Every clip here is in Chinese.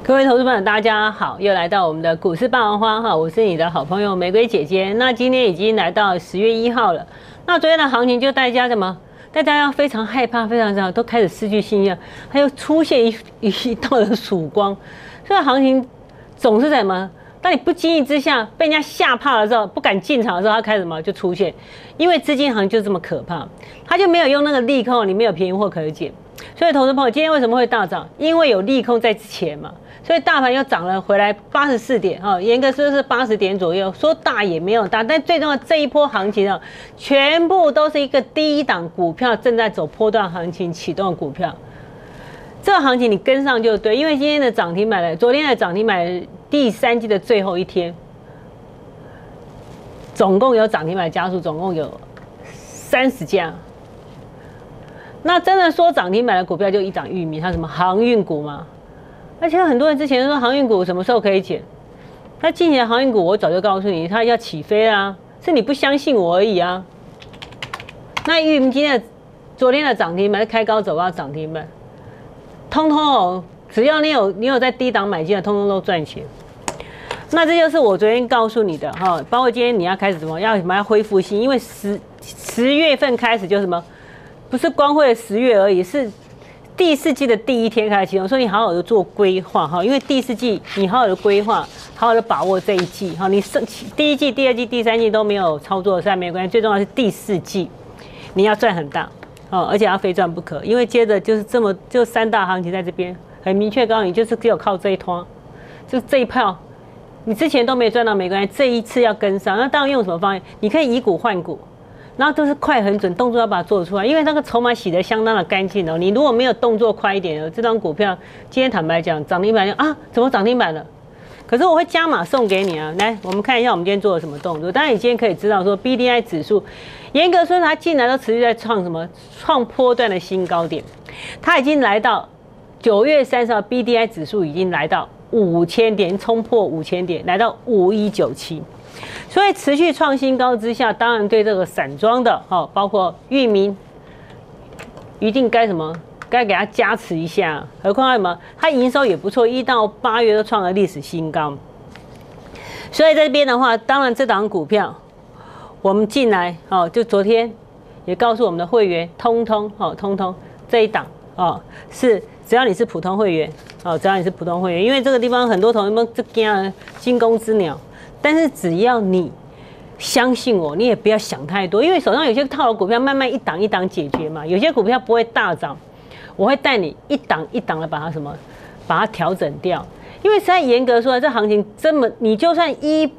各位投资朋友，大家好，又来到我们的股市霸王花哈，我是你的好朋友玫瑰姐姐。那今天已经来到10月1号了，那昨天的行情就大家什么？大家非常害怕，非常都开始失去信心，还有出现一道的曙光。所以行情总是在什么？当你不经意之下被人家吓怕的时候，不敢进场的时候，它开始什么就出现？因为资金行情就这么可怕，它就没有用那个利空，你没有便宜货可捡。所以投资朋友今天为什么会大涨？因为有利空在之前嘛。所以大盘又涨了回来84点哈，严格说是80点左右，说大也没有大，但最重要这一波行情啊，全部都是一个低档股票正在走波段行情启动的股票。这个行情你跟上就对，因为今天的涨停板昨天的涨停板第3季的最后一天，总共有涨停板家数总共有30家。那真的说涨停板的股票就一档裕民，它什么航运股嘛。而且很多人之前说航运股什么时候可以减，那近期的航运股我早就告诉你，它要起飞啦，是你不相信我而已啊。那裕民昨天的涨停板开高走高涨停板，通通哦，只要你有在低档买进的，通通都赚钱。那这就是我昨天告诉你的哈，包括今天你要开始什么要恢复性，因为10月份开始就什么，不是光辉的10月而已，是第4季的第1天开始启动，所以你好好的做规划哈，因为第4季你好好的规划，好好的把握这一季哈，你第1季、第2季、第3季都没有操作，没有关系，最重要是第4季你要赚很大哦，而且要非赚不可，因为接着就是就3大行情在这边，很明确告诉你，就是只有靠这一拖，就这一票，你之前都没赚到没关系，这一次要跟上，那当然用什么方式？你可以以股换股。然后都是快很准，动作要把它做出来，因为那个筹码洗得相当的干净哦。你如果没有动作快一点，这张股票今天坦白讲涨停板啊，怎么涨停板了？可是我会加码送给你啊。来，我们看一下我们今天做了什么动作。当然你今天可以知道说 BDI 指数，严格说它近来都持续在创波段的新高点，它已经来到9月30号 BDI 指数已经来到5000点，冲破5000点，来到5197。所以持续创新高之下，当然对这个散装的包括裕民，一定该什么？该给它加持一下。何况什么？它营收也不错，1到8月都创了历史新高。所以在这边的话，当然这档股票我们进来就昨天也告诉我们的会员，通通这一档是只要你是普通会员只要你是普通会员，因为这个地方很多同学们这惊弓之鸟。但是只要你相信我，你也不要想太多，因为手上有些套的股票慢慢一档一档解决嘛。有些股票不会大涨，我会带你一档一档的把它调整掉。因为实在严格说，这行情你就算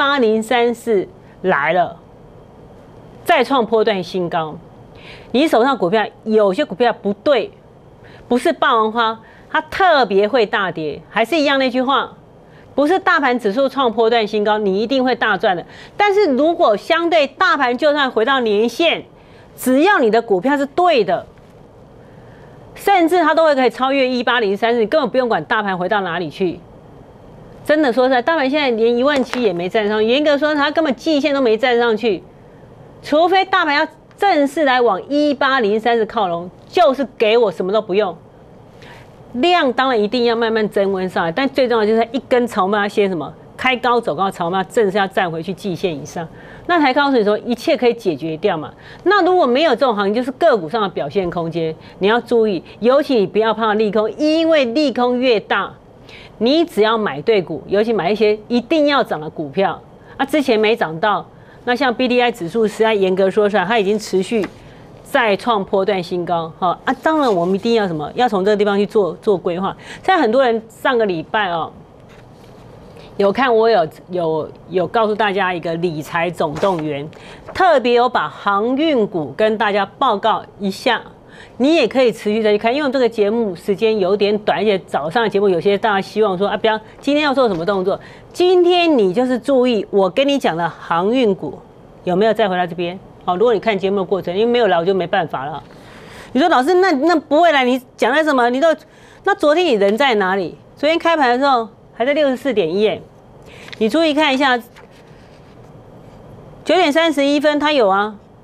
18034来了，再创波段新高，你手上股票有些股票不对，不是霸王花，它特别会大跌，还是一样那句话。不是大盘指数创波段新高，你一定会大赚的。但是如果相对大盘就算回到年线，只要你的股票是对的，甚至它都会可以超越18034，你根本不用管大盘回到哪里去。真的说实在，大盘现在连17000也没站上，严格说它根本季线都没站上去，除非大盘要正式来往18034靠拢，就是给我什么都不用。量当然一定要慢慢增温上来，但最重要就是一根筹码先什么开高走高，筹码正是要站回去季线以上，那才告诉你说一切可以解决掉嘛。那如果没有这种行情，就是个股上的表现空间，你要注意，尤其你不要怕利空，因为利空越大，你只要买对股，尤其买一些一定要涨的股票之前没涨到，那像 BDI 指数实在严格说出来，它已经持续再创波段新高，当然我们一定要什么？要从这个地方去做规划。现在很多人上个礼拜有看我有告诉大家一个理财总动员，特别有把航运股跟大家报告一下。你也可以持续再去看，因为这个节目时间有点短，而且早上的节目有些大家希望说不要今天要做什么动作，今天你就是注意我跟你讲的航运股有没有再回来这边。如果你看节目的过程，因为没有来我就没办法了。你说老师，那不会来，你讲在什么？那昨天你人在哪里？昨天开盘的时候还在64.1，你注意看一下，9点31分它有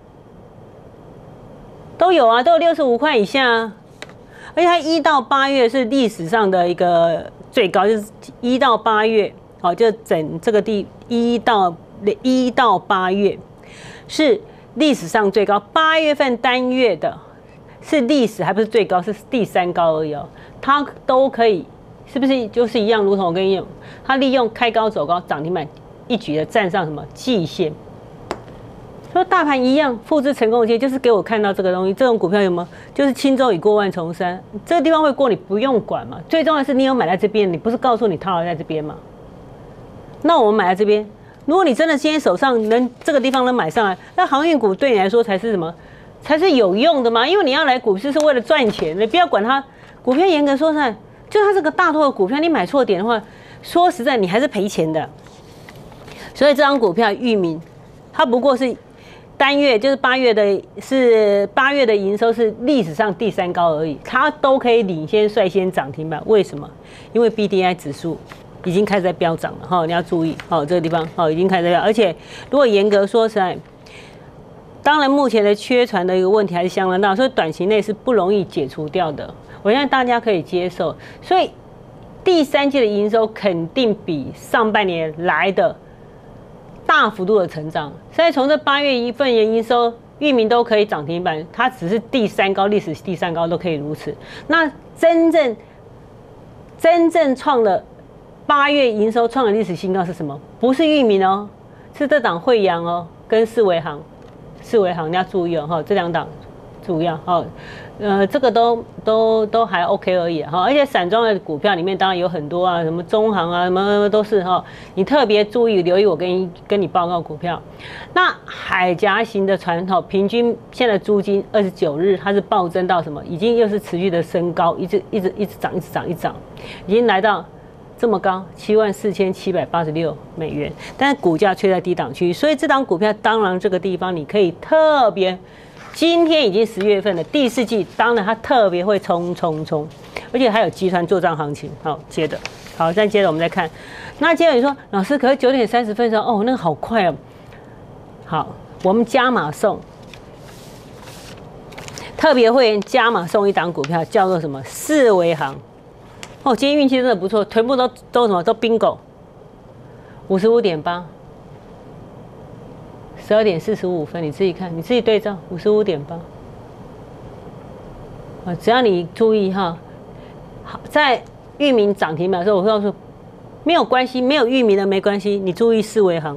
都有65块以下而且它1到8月是历史上的一个最高，就是1到8月，哦，就整这个1到8月是历史上最高，8月份单月的是历史还不是最高，是第3高而已哦，它都可以，是不是就是一样？如同我跟你讲，它利用开高走高，涨停板一举的站上什么季线。说大盘一样复制成功的机会，就是给我看到这个东西，这种股票有吗？就是轻舟已过万重山，这个地方会过，你不用管嘛。最重要的是你有买在这边，你不是告诉你套牢在这边吗？那我们买在这边，如果你真的今天手上这个地方能买上来，那航运股对你来说才是什么？才是有用的嘛。因为你要来股市是为了赚钱，你不要管它。股票严格说起来，就它这个大多的股票，你买错点的话，说实在你还是赔钱的。所以这张股票裕民，它不过是。单月就是8月的营收是历史上第3高而已，它都可以领先率先涨停板。为什么？因为 BDI 指数已经开始在飙涨了哈，你要注意哦，这个地方哦已经开始在飙，而且如果严格说起来，当然目前的缺船的一个问题还是相当大，所以短期内是不容易解除掉的。我相信大家可以接受，所以第3季的营收肯定比上半年来的。大幅度的成长，现在从这8月1份的营收，裕民都可以涨停板，它只是第3高，历史第3高都可以如此。那真正创了8月营收创了历史新高是什么？不是裕民哦，是这档惠阳哦，跟四维航你要注意哦，哈，这2档主要哦，这个都还 OK 而已哈，而且散装的股票里面当然有很多啊，什么中航啊，什么都是哈，你特别注意留意我跟你报告股票。那海峡型的船头平均现在租金29日它是暴增到什么？已经又是持续的升高，一直涨，已经来到这么高，74786美元，但是股价却在低档区，所以这档股票当然这个地方你可以特别。今天已经10月份了，第4季当然它特别会冲，而且还有集团作战行情。好，接着我们再看，那接着你说老师，可是9点30分的时候，哦，那个好快哦。好，我们加码送，特别会员加码送一档股票，叫做什么？四维航。哦，今天运气真的不错，全部都什么？都 bingo，55.8。12点45分，你自己看，你自己对照55.8。啊，只要你注意哈，好，在裕民涨停板的时候，我告诉没有关系，没有裕民的没关系，你注意四维航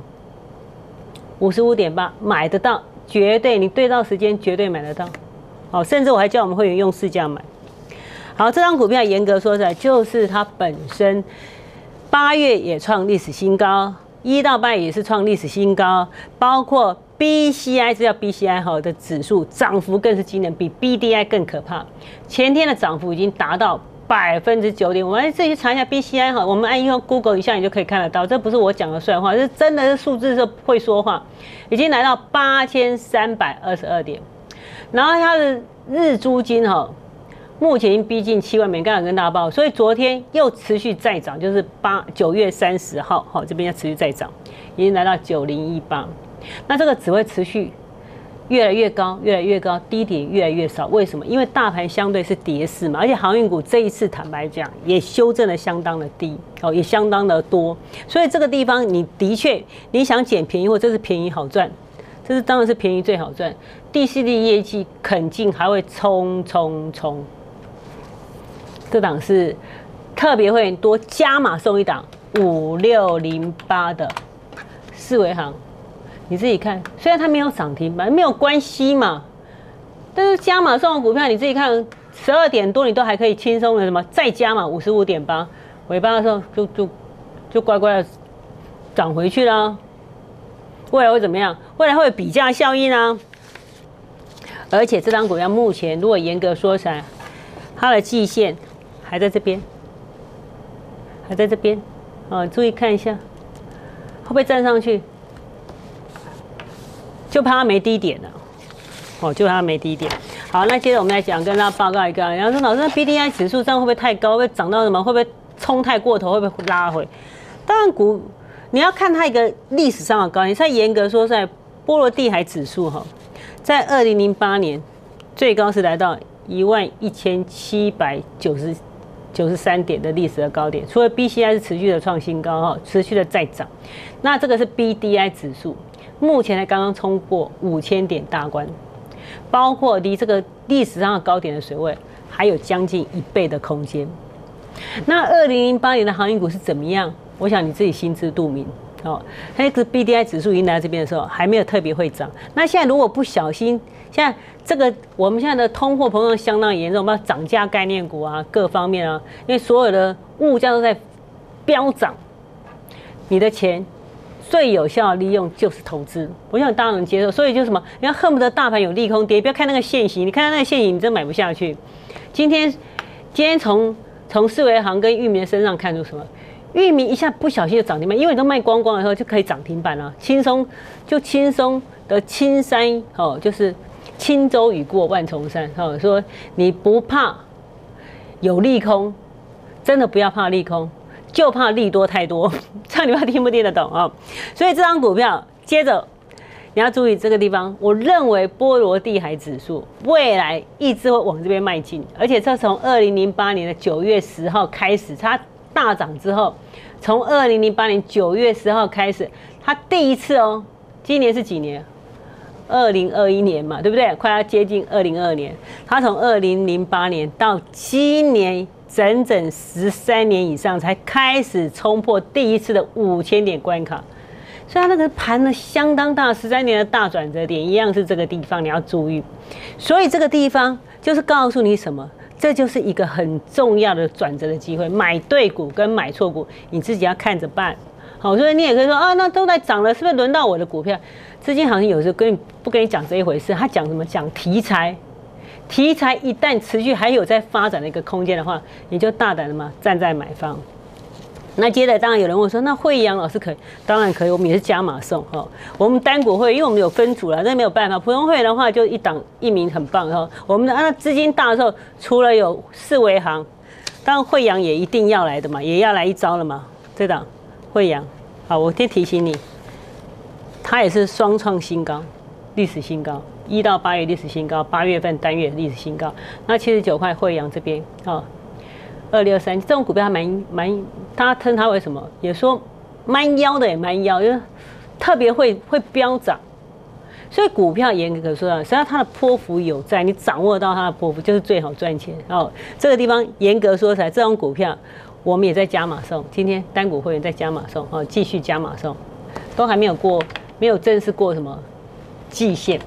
55.8买得到，绝对你对照时间绝对买得到。好，甚至我还叫我们会员用市价买。好，这张股票严格说起来，就是它本身8月也创历史新高。1到8也是创历史新高，包括 BCI 这叫 BCI 好的指数涨幅更是惊人，比 BDI 更可怕。前天的涨幅已经达到9%，我们自己查一下 BCI 哈，我们按用 Google 一下你就可以看得到，这不是我讲的算话，是真的是数字是会说话，已经来到8322点，然后它的日租金哈。目前已经逼近7万美元，刚才跟大家报，所以昨天又持续再涨，就是9月30号，好，这边要持续再涨，已经来到9018。那这个只会持续越来越高，低点越来越少。为什么？因为大盘相对是跌势嘛，而且航运股这一次坦白讲也修正的相当的低，哦，也相当的多，所以这个地方你的确你想捡便宜货，这是便宜好赚。这是当然是便宜最好赚，第4季业绩肯定还会冲。这档是特别会多加码送一档5608的四维航，你自己看，虽然它没有涨停板，没有关系嘛，但是加码送的股票你自己看，12点多你都还可以轻松的什么再加码55.8，尾巴的时候就乖乖的涨回去啦。未来会怎么样？未来会有比价效应啊！而且这张股票目前如果严格说起来，它的季线还在这边，注意看一下，会不会站上去？就怕它没低点了，就怕它没低点。好，那接着我们来讲，跟大家报告一个，然后说老师，那 BDI 指数这样会不会太高？会不会涨到什么？会不会冲太过头？会不会拉回？当然你要看它一个历史上的高点，在严格说在波罗的海指数在2008年最高是来到11797 93点的历史的高点。除了 BCI 是持续的创新高哈，持续的在涨，那这个是 BDI 指数，目前才刚刚冲破5000点大关，包括离这个历史上的高点的水位还有将近1倍的空间。那2008年的航运股是怎么样？我想你自己心知肚明。哦，那个 BDI 指数已经来到这边的时候，还没有特别会涨。那现在如果不小心，现在这个我们现在的通货膨胀相当严重，我们要涨价概念股啊，各方面啊，因为所有的物价都在飙涨，你的钱最有效的利用就是投资。我想大家能接受，所以就是什么，你要恨不得大盘有利空跌，不要看那个线型，你看那个线型，你真买不下去。今天从四维航跟裕民的身上看出什么？裕民一下不小心就涨停板，因为你都卖光光的时候就可以涨停板了，轻松的青山哦，就是轻舟已过万重山哦。说你不怕有利空，真的不要怕利空，就怕利多太多，这样你们听不听得懂啊？所以这张股票接着你要注意这个地方，我认为波罗的海指数未来一直会往这边迈进，而且这从2008年的9月10号开始，它大涨之后，从2008年9月10号开始，它第一次哦，今年是几年？2021年嘛，对不对？快要接近2022年，它从2008年到今年整整13年以上，才开始冲破第一次的5000点关卡。所以它那个盘呢相当大，13年的大转折点一样是这个地方，你要注意。所以这个地方就是告诉你什么？这就是一个很重要的转折的机会，买对股跟买错股，你自己要看着办。好，所以你也可以说啊，那都在涨了，是不是轮到我的股票？资金行情有时候不跟你讲这一回事，他讲什么？讲题材。题材一旦持续还有在发展的一个空间的话，你就大胆的嘛站在买方。那接着当然有人问说，那慧洋老师可以？当然可以，我们也是加码送哈。我们单股会，因为我们有分组了，那没有办法。普通会的话就一档一名很棒哈。我们的那资金大的时候，除了有四维行，当然慧洋也一定要来的嘛，也要来一招了嘛。这档慧洋，好，我先提醒你，它也是双创新高，历史新高，1到8月历史新高，8月份单月历史新高。那79块慧洋这边啊。2623这种股票还蛮，大家称它为什么？也说蛮妖的，也蛮妖，就是特别会飙涨。所以股票严格说啊，实际上它的波幅有在，你掌握到它的波幅就是最好赚钱。哦，这个地方严格说起来，这种股票我们也在加码送，今天单股会员在加码送，哦，继续加码送，都还没有正式过什么季线。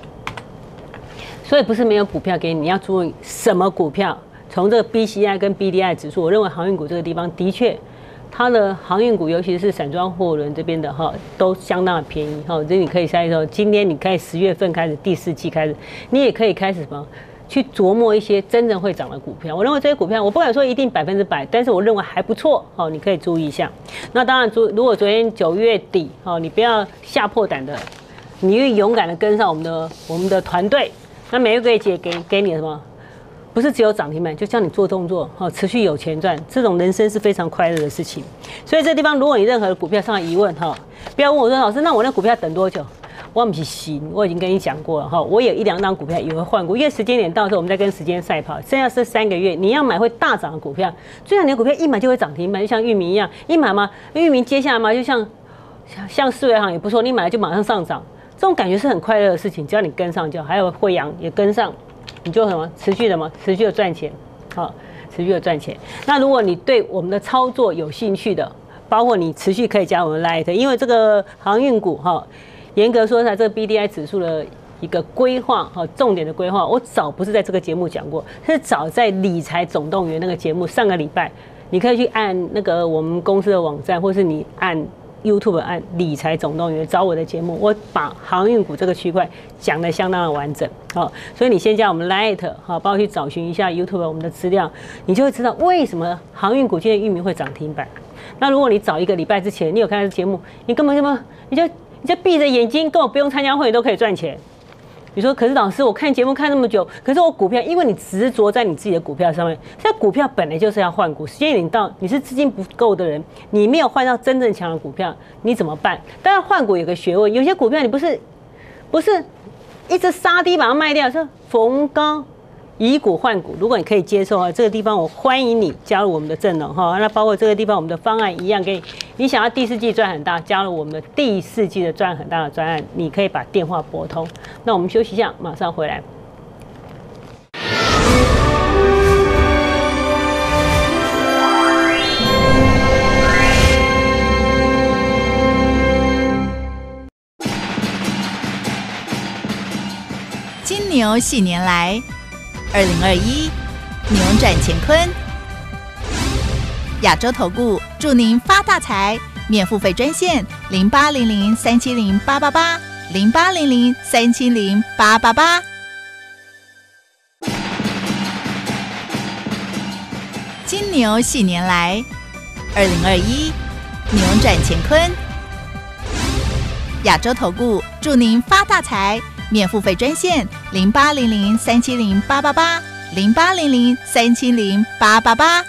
所以不是没有股票给你，你要注意什么股票。从这个 BCI 跟 BDI 指数，我认为航运股这个地方的确，它的航运股，尤其是散装货轮这边的哈，都相当的便宜哈。这你可以猜说，今天你可以10月份开始，第4季开始，你也可以开始什么去琢磨一些真正会涨的股票。我认为这些股票，我不敢说一定100%，但是我认为还不错哦，你可以注意一下。那当然，如果昨天9月底哦，你不要吓破胆的，你勇敢的跟上我们的团队，那每个月姐给你什么？不是只有涨停板，就叫你做动作，持续有钱赚，这种人生是非常快乐的事情。所以这地方，如果你任何的股票上有疑问，不要问我说老师，那我那股票等多久？我不是行，我已经跟你讲过了我有1、2档股票也会换股，因为时间点到的时候，我们再跟时间赛跑。剩下是3个月，你要买会大涨的股票，最好你的股票一买就会涨停板，就像裕民一样，一买嘛，裕民接下来嘛，就像四维行也不错，你买了就马上上涨，这种感觉是很快乐的事情，只要你跟上就好。还有慧洋也跟上。你就什么持续的赚钱，好，持续的赚钱。那如果你对我们的操作有兴趣的，包括你持续可以加我们 Light， 因为这个航运股严格说起来，这个 BDI 指数的一个规划重点的规划，我早不是在这个节目讲过，是早在理财总动员那个节目上个礼拜，你可以去按那个我们公司的网站，或是你按。YouTube 按理财总动员找我的节目，我把航运股这个区块讲得相当的完整，所以你先加我们 Light， 帮我去找寻一下 YouTube 我们的资料，你就会知道为什么航运股今天裕民会涨停板。那如果你早1个礼拜之前你有看这节目，你根本你就闭着眼睛，根本不用参加会员都可以赚钱。你说，可是老师，我看节目看那么久，可是我股票，因为你执着在你自己的股票上面，现在股票本来就是要换股，时间点到，你是资金不够的人，你没有换到真正强的股票，你怎么办？当然换股有个学问，有些股票你不是一直杀低把它卖掉，是逢高以股换股，如果你可以接受啊，这个地方我欢迎你加入我们的阵容哈。那包括这个地方，我们的方案一样给你。你想要第4季赚很大，加入我们的第4季的赚很大的专案，你可以把电话拨通。那我们休息一下，马上回来。 金牛喜年来，2021扭转乾坤。亚洲投顾祝您发大财，免付费专线0800-370-888，0800-370-888。金牛喜年来，2021扭转乾坤。亚洲投顾祝您发大财。免付费专线0800-370-888，0800-370-888。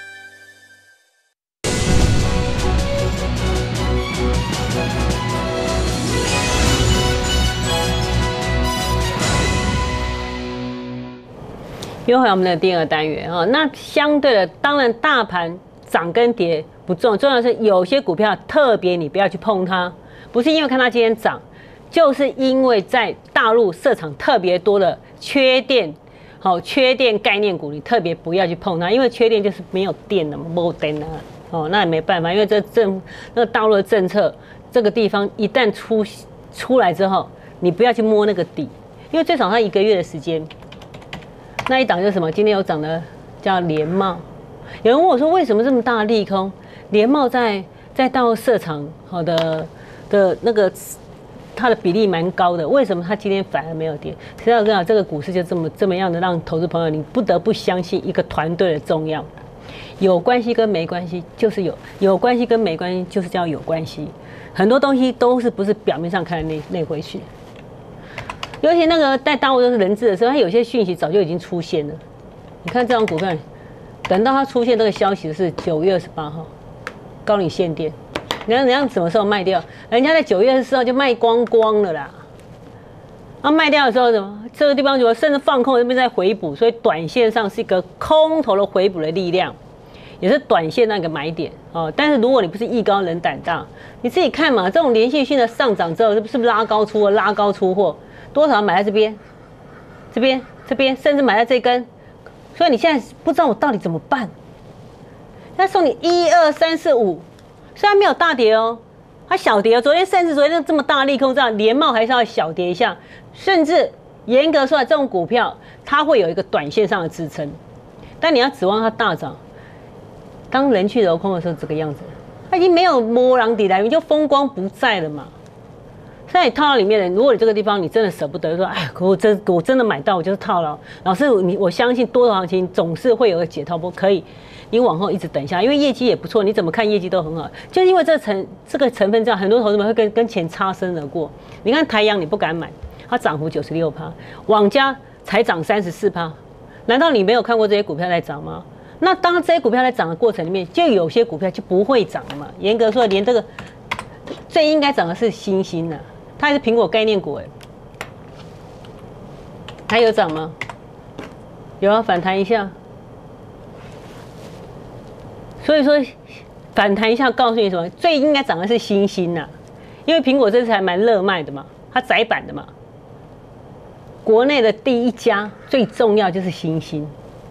又回来我们的第2个单元啊，那相对的，当然大盘涨跟跌不重要，重要的是有些股票特别你不要去碰它，不是因为看它今天涨。就是因为在大陆设厂特别多的缺电，缺电概念股，你特别不要去碰它，因为缺电就是没有电了嘛，没电啊，那也没办法，因为那个大陆的政策，这个地方一旦出来之后，你不要去摸那个底，因为最少它1个月的时間，那一档就是什么？今天有涨的叫联茂，有人问我说为什么这么大的利空？联茂在大陆设厂的那个。它的比例蛮高的，为什么它今天反而没有跌？实际上，我跟你讲，这个股市就这么样的，让投资朋友你不得不相信一个团队的重要。有关系跟没关系就是有关系跟没关系就是叫有关系。很多东西都是不是表面上看的那回去。尤其那个在大陆都是人质的时候，它有些讯息早就已经出现了。你看这种股票，等到它出现这个消息的是9月28号，高领限电。人家什么时候卖掉？人家在9月24号就卖光了啦。卖掉的时候什么？这个地方什么？甚至放空这边在回补，所以短线上是一个空头的回补的力量，也是短线那个买点哦。但是如果你不是艺高人胆大，你自己看嘛，这种连续性的上涨之后，是不是拉高出货？拉高出货，多少买在这边，甚至买在这根，所以你现在不知道我到底怎么办？那送你1、2、3、4、5。虽然没有大跌哦，它小跌哦。昨天这么大利空，这样联茂还是要小跌一下，甚至严格说来，这种股票它会有一个短线上的支撑，但你要指望它大涨，当人去楼空的时候，这个样子，它已经没有摸狼底来，你就风光不再了嘛。现在你套到里面的，如果你这个地方你真的舍不得，说哎，我真的买到，我就是套牢。老师，我相信多头行情总是会有个解套波，可以。你往后一直等一下，因为业绩也不错，你怎么看业绩都很好。就是因为这个成分这样，很多投资者会跟钱擦身而过。你看台阳你不敢买，它涨幅96%，网家才涨34%，难道你没有看过这些股票在涨吗？那当这些股票在涨的过程里面，就有些股票就不会涨了嘛。严格说，连这个最应该涨的是星星啊，它还是苹果概念股还有涨吗？有啊，反弹一下。所以说，反弹一下，告诉你什么？最应该涨的是星星呐，因为苹果这次还蛮热卖的嘛，它窄板的嘛。国内的第一家最重要就是星星，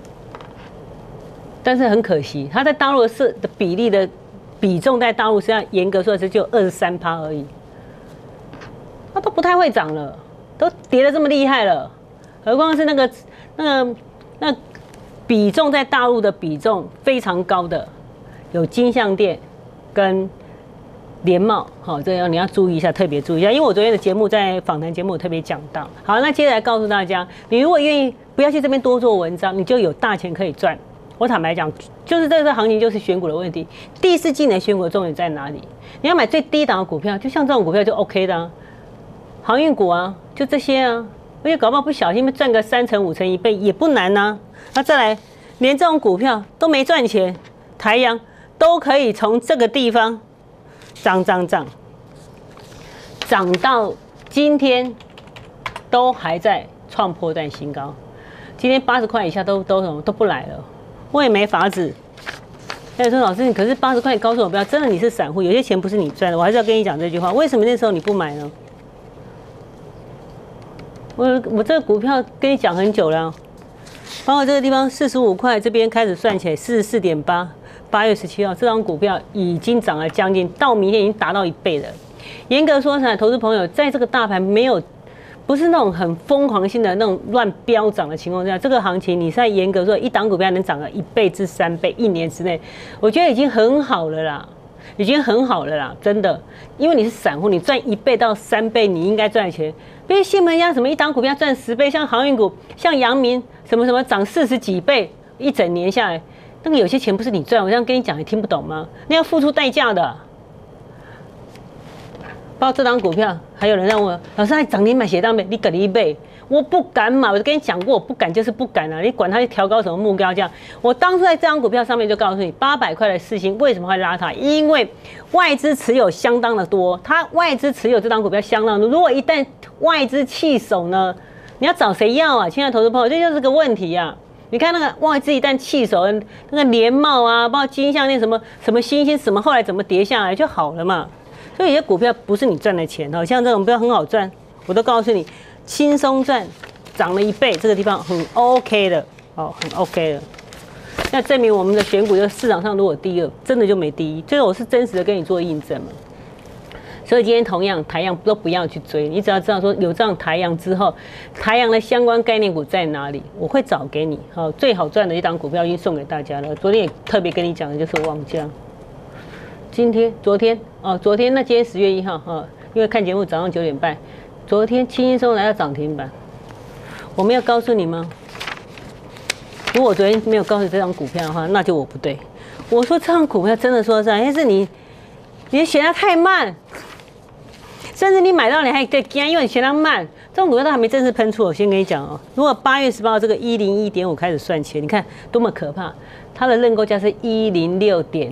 但是很可惜，它在大陆的比例的比重在大陆实际上严格说是就23%而已，它都不太会涨了，都跌得这么厉害了，何况是那比重在大陆的比重非常高的。有金像电跟联茂，好，这样你要注意一下，特别注意一下，因为我昨天的节目在访谈节目我特别讲到。好，那接下来告诉大家，你如果愿意不要去这边多做文章，你就有大钱可以赚。我坦白讲，就是这个行情就是选股的问题。第4季的选股的重点在哪里？你要买最低档的股票，就像这种股票就 OK 的啊，航运股啊，就这些啊，而且搞不好不小心赚个3成5成1倍也不难啊。那再来，连这种股票都没赚钱，台阳。都可以从这个地方涨到今天，都还在创波段新高。 今天80块以下都不来了，我也没法子。那说老师，可是80块，你告诉我不要，真的你是散户，有些钱不是你赚的，我还是要跟你讲这句话。为什么那时候你不买呢？我这个股票跟你讲很久了，包括这个地方45块，这边开始算起来44.8，8月17号这张股票已经涨了将近，到明天已经达到1倍了。严格说起来，投资朋友在这个大盘不是那种很疯狂性的那种乱飙涨的情况下，这个行情你在严格说一档股票能涨个1倍至3倍，1年之内，我觉得已经很好了啦，已经很好了啦，真的。因为你是散户，你赚1倍到3倍，你应该赚钱。别信人家什么一档股票赚10倍，像航运股，像阳明什么涨40几倍，一整年下来，那个有些钱不是你赚，我这样跟你讲，你听不懂吗？你要付出代价的。包括这档股票，还有人在问我，老师，还涨停板写当没？你给你1倍，我不敢买。我跟你讲过，我不敢就是不敢啊！你管它调高什么目标价？我当初在这张股票上面就告诉你，800块的世芯为什么会拉它？因为外资持有相当的多，它外资持有这档股票相当多。如果一旦外资弃守呢，你要找谁要啊？亲爱的投资朋友，这就是个问题啊！你看那个外资一旦弃守，那个联茂啊，包括金项链什么新兴什么，后来怎么跌下来就好了嘛。所以有些股票不是你赚的钱哦，像这种股票很好赚，我都告诉你，轻松赚，涨了1倍，这个地方很 OK 的哦，很 OK 的。那证明我们的选股就市场上如果第2，真的就没第1，这个我是真实的跟你做印证嘛。所以今天同样台阳都不要去追，你只要知道说有这样台阳之后，台阳的相关概念股在哪里，我会找给你。好，最好赚的一档股票已经送给大家了。昨天也特别跟你讲的就是旺嘉。昨天那今天10月1号因为看节目早上9点半，昨天轻松来到涨停板。我没有告诉你吗？如果我昨天没有告诉你这张股票的话，那就我不对。我说这张股票真的说实在，但是你选它太慢，甚至你买到你还在惊，因为你选它慢。这种股票都还没正式喷出，我先跟你讲哦。如果8月18号这个101.5开始算起来，你看多么可怕！它的认购价是106.65，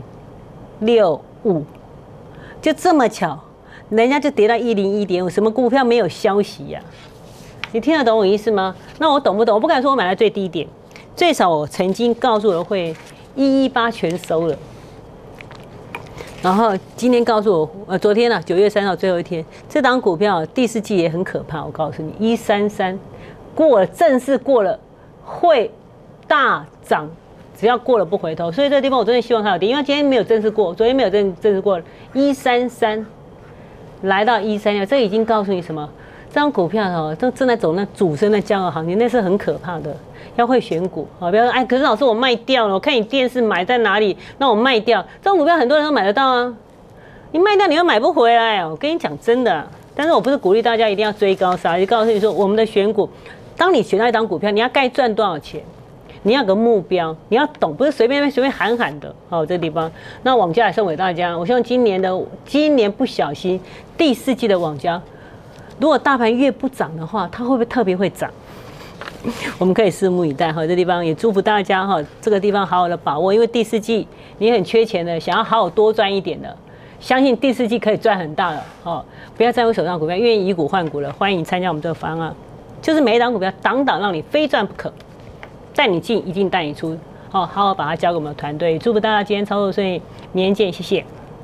就这么巧，人家就跌到101.5，什么股票没有消息呀？你听得懂我意思吗？那我懂不懂？我不敢说我买在最低点，最少我曾经告诉我的会118全收了。然后今天告诉我，昨天9月3号最后一天，这档股票第4季也很可怕。我告诉你，133过了，正式过了，会大涨，只要过了不回头。所以这个地方我真的希望它有跌，因为今天没有正式过，昨天没有正式过133，来到136，这已经告诉你什么？这张股票正在走那主升的骄傲行情，那是很可怕的。要会选股不要说可是老师我卖掉了，我看你电视买在哪里，那我卖掉。这种股票很多人都买得到啊，你卖掉你又买不回来我跟你讲真的。但是我不是鼓励大家一定要追高杀，就告诉你说我们的选股，当你选到一档股票，你要该赚多少钱，你要有个目标，你要懂，不是随便喊的。这个地方，那网家也送给大家。我希望今年不小心第4季的网家，如果大盘越不涨的话，它会不会特别会涨？我们可以拭目以待。这地方也祝福大家这个地方好好的把握，因为第4季你很缺钱的，想要好好多赚一点的，相信第4季可以赚很大了不要在乎手上股票，愿意以股换股了，欢迎参加我们这个方案，就是每一档股票档让你非赚不可，带你进一定带你出好好把它交给我们的团队。祝福大家今天操作顺利，明天见，谢谢。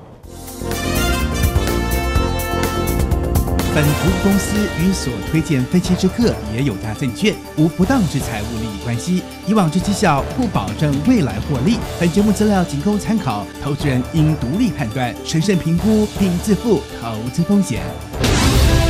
本服务公司与所推荐分期之客也有大证券无不当之财务利益关系，以往之绩效不保证未来获利。本节目资料仅供参考，投资人应独立判断、审慎评估并自负投资风险。